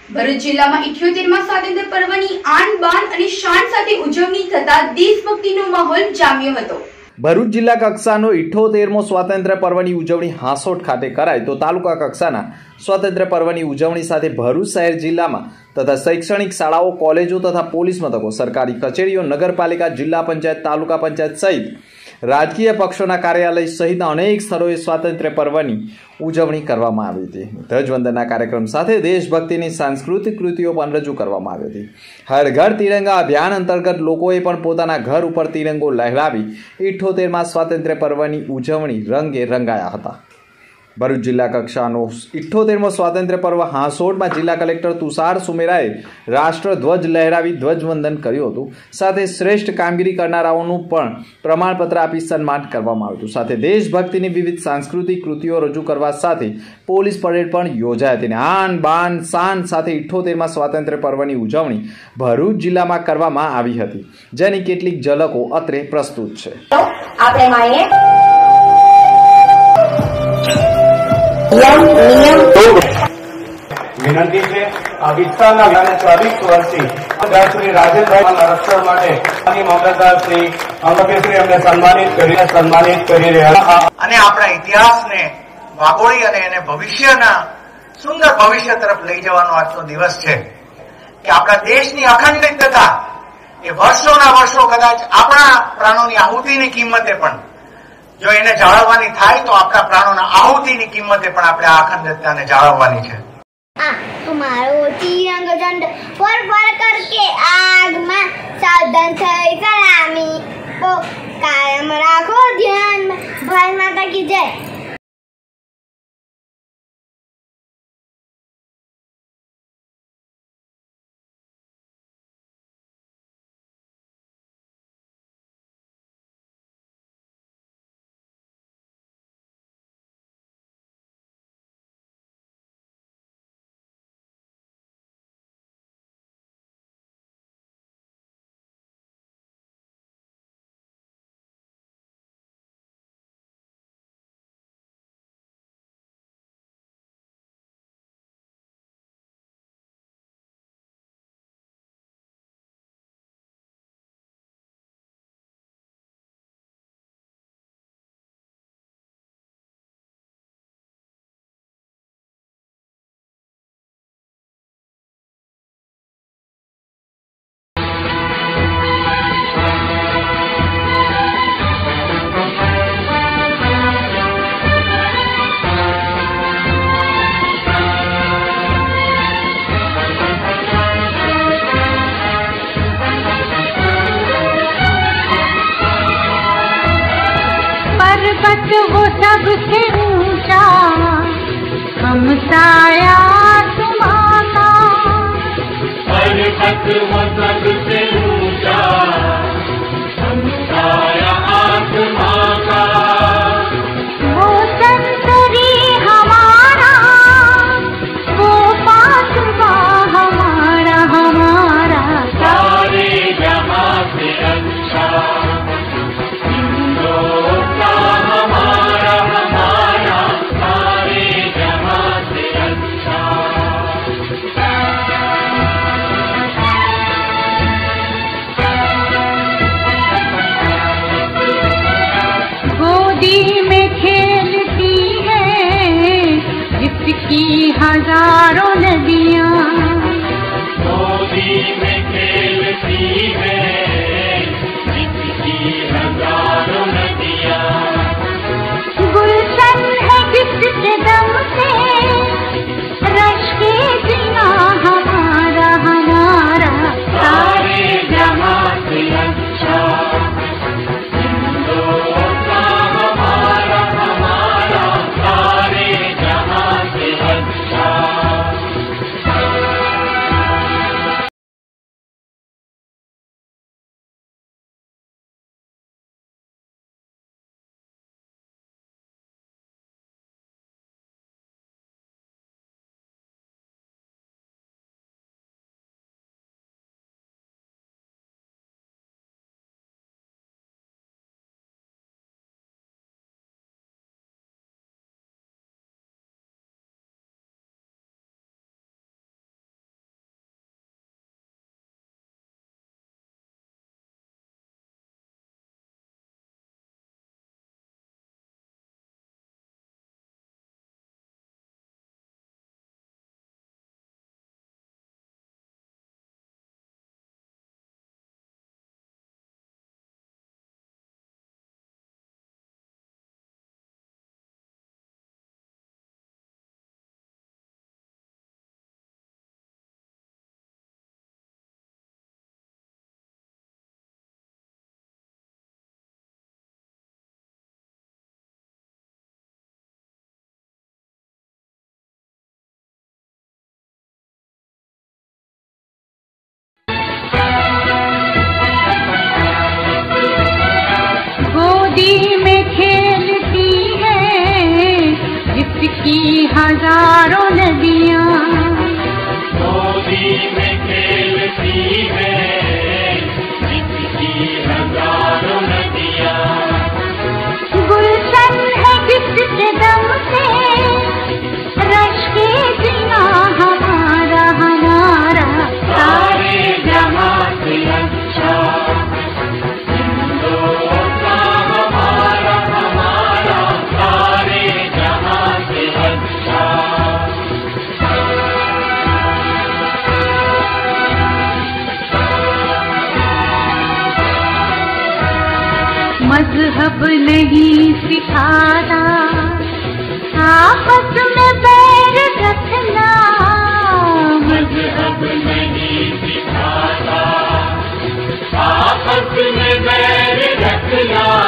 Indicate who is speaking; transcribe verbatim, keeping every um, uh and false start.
Speaker 1: ભરૂચ જિલ્લામાં ઇઠ્યોતેરમાં સ્વાતંત્ર્ય પર્વની આન બાન અને શાન સાથે ઉજવણી થતા દેશભક્તિનો માહોલ જામ્યો હતો।
Speaker 2: ભરૂચ જિલ્લા કક્ષાનો ઇઠ્યોતેરમો સ્વાતંત્ર્ય પર્વની ઉજવણી હાંસોટ ખાતે કરાય તો તાલુકા કક્ષાના સ્વાતંત્ર્ય પર્વની ઉજવણી સાથે ભરૂચ શહેર જિલ્લામાં તથા શૈક્ષણિક શાળાઓ, કોલેજો તથા પોલીસ મથકો, સરકારી કચેરીઓ, નગરપાલિકા, જિલ્લા પંચાયત, તાલુકા પંચાયત સહિત રાજકીય પક્ષોના કાર્યાલય સહિતના અનેક સ્થળોએ સ્વાતંત્ર્ય પર્વની ઉજવણી કરવામાં આવી હતી। ધ્વજવંદનના કાર્યક્રમ સાથે દેશભક્તિની સાંસ્કૃતિક કૃતિઓ પણ રજૂ કરવામાં આવી હતી। હર ઘર તિરંગા અભિયાન અંતર્ગત લોકોએ પણ પોતાના ઘર ઉપર તિરંગો લહેરાવી ઇઠ્યોતેરમાં સ્વાતંત્ર્ય પર્વની ઉજવણી રંગે રંગાયા હતા। ભરૂચ જિલ્લા કક્ષાનો ઇઠ્યોતેરમો સ્વાતંત્ર્ય પર્વ હાંસોટમાં જિલ્લા કલેક્ટર તુષાર સુમેરાએ રાષ્ટ્રધ્વજ લહેરાવી ધ્વજવંદન કર્યું હતું। સાથે શ્રેષ્ઠ કામગીરી કરનારાઓનું પણ પ્રમાણપત્ર આપી સન્માન કરવામાં આવ્યું હતું। સાથે દેશભક્તિની વિવિધ સાંસ્કૃતિક કૃતિઓ રજૂ કરવા સાથે પોલીસ પરેડ પણ યોજાઈ હતી। આન બાન શાન સાથે ઇઠ્યોતેરમાં સ્વાતંત્ર્ય પર્વની ઉજવણી ભરૂચ જિલ્લામાં કરવામાં આવી હતી, જેની કેટલીક ઝલકો અત્રે પ્રસ્તુત છે।
Speaker 3: આપણે માણીએ
Speaker 4: વિનંતી છે આ વિસ્તારના ચોવીસ વર્ષથી શ્રી રાજેન્દ્રભાઈના રક્ષણ માટે મામલતદાર શ્રી અંગપેશ્રી અમને સન્માનિત કરીને સન્માનિત કરી રહ્યા
Speaker 5: અને આપણા ઇતિહાસને વાગોળી અને એને ભવિષ્યના સુંદર ભવિષ્ય તરફ લઈ જવાનો આજનો દિવસ છે કે આપણા દેશની અખંડિતતા એ વર્ષોના વર્ષો કદાચ આપણા પ્રાણોની આહુતિની કિંમતે પણ જો એને જાળવવાની થાય તો આપણા પ્રાણોના આહુતિની કિંમતે પણ આપણે આ અખંડિતતાને જાળવવાની છે।
Speaker 6: हमारो तिरंग झंड फर फर करके आग में सावधान थई सलामी ओ कायम राखो ध्यान में। भारत माता की जय।
Speaker 7: पर्वत वो सबसे ऊंचा हम साया तुम्हारा। पर्वत वो सबसे ऊंचा हम साया तुम्हारा। वो संतरी हमारा, वो पासवा हमारा हमारा। सारे जहां से अच्छा की हजारों नदियाँ गोदी में खेलती है, जिसकी हजारों नदियाँ। गुलशन है जिसके दम से रश के जिया हमारा हमारा। सारे जहां से अच्छा हजारों नदियाँ
Speaker 3: गोदी में खेलती है जिसकी हजारों नदियाँ
Speaker 7: गुलशन है जिसके दम से रश के जीना हमारा हमारा
Speaker 3: सारे जहां से अच्छा हिंदुस्तान हमारा हमारा सारे जहां से अच्छा
Speaker 7: मजहब नहीं सिखाता आपस में बैर रखना
Speaker 3: मजहब नहीं सिखाता आपस में बैर रखना